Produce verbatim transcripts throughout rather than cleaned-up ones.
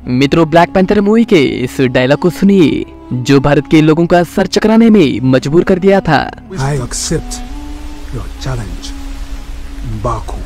मित्रों, black panther movie के इस डायलॉग को सुनिए जो भारत के लोगों का सर चकराने में मजबूर कर दिया था। I accept your challenge, Baku.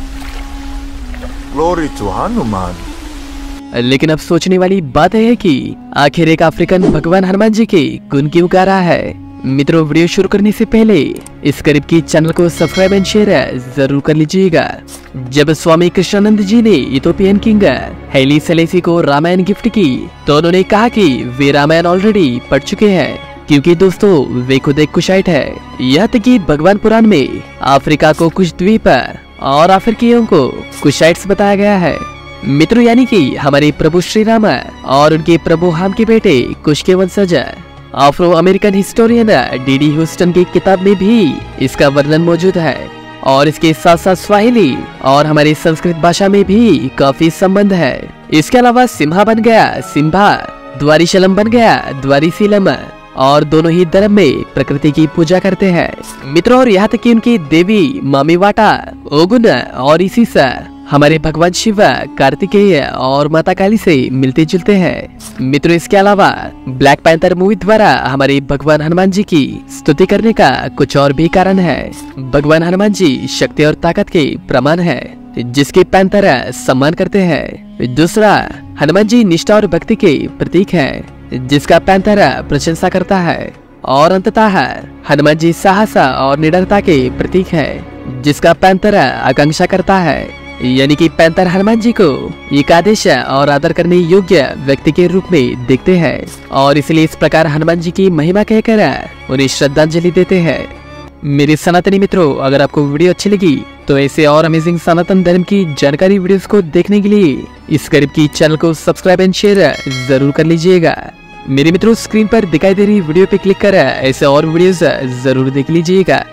Glory to Hanuman. लेकिन अब सोचने वाली बात है कि आखिर एक अफ्रीकन भगवान हनुमान जी के गुण क्यों गा रहा है। मित्रों, वीडियो शुरू करने से पहले इस करीब की चैनल को सब्सक्राइब एंड शेयर जरूर कर लीजिएगा। जब स्वामी कृष्णानंद जी ने इथोपियन किंग हैली सेलेसी को रामायण गिफ्ट की तो उन्होंने कहा कि वे रामायण ऑलरेडी पढ़ चुके हैं, क्योंकि दोस्तों वे खुद एक कुशाइट है। यह तक कि भगवान पुराण में अफ्रीका को कुछ द्वीप और अफ्रीकियों को कुशाइट्स बताया गया है। मित्रों, यानी कि हमारे प्रभु श्री राम और उनके प्रभु हाम के बेटे कुश के वंशज। Afro American historian D D Houston की किताब में भी इसका वर्णन मौजूद है और इसके साथ साथ स्वाहिली और हमारी संस्कृत भाषा में भी काफी संबंध है। इसके अलावा सिम्हा बन गया सिम्भा, द्वारीशलम बन गया द्वारीशीलम, और दोनों ही धर्म में प्रकृति की पूजा करते हैं। मित्रों, और यहाँ तक कि उनकी देवी मामीवाटा, ओगुन और इसिस हमारे भगवान शिव, कार्तिकेय और माता काली से मिलते जुलते हैं। मित्रों, इसके अलावा ब्लैक पैंथर मूवी द्वारा हमारे भगवान हनुमान जी की स्तुति करने का कुछ और भी कारण है। भगवान हनुमान जी शक्ति और ताकत के प्रमाण है जिसके पैंथर सम्मान करते हैं। दूसरा, हनुमान जी निष्ठा और भक्ति के प्रतीक है जिसका पैंथर प्रशंसा करता है। और अंततः हनुमान जी साहस और निडरता के प्रतीक है जिसका पैंथर आकांक्षा करता है। यानी कि पैंथर हनुमान जी को एक आदेश और आदर करने योग्य व्यक्ति के रूप में देखते हैं और इसलिए इस प्रकार हनुमान जी की महिमा कहकर उन्हें श्रद्धांजलि देते हैं। मेरे सनातनी मित्रों, अगर आपको वीडियो अच्छी लगी तो ऐसे और अमेजिंग सनातन धर्म की जानकारी वीडियोस को देखने के लिए इस करीब की चैनल को सब्सक्राइब एंड शेयर जरूर कर लीजिएगा। मेरे मित्रों, स्क्रीन पर दिखाई दे रही वीडियो पे क्लिक कर ऐसे और वीडियोस जरूर देख लीजिएगा।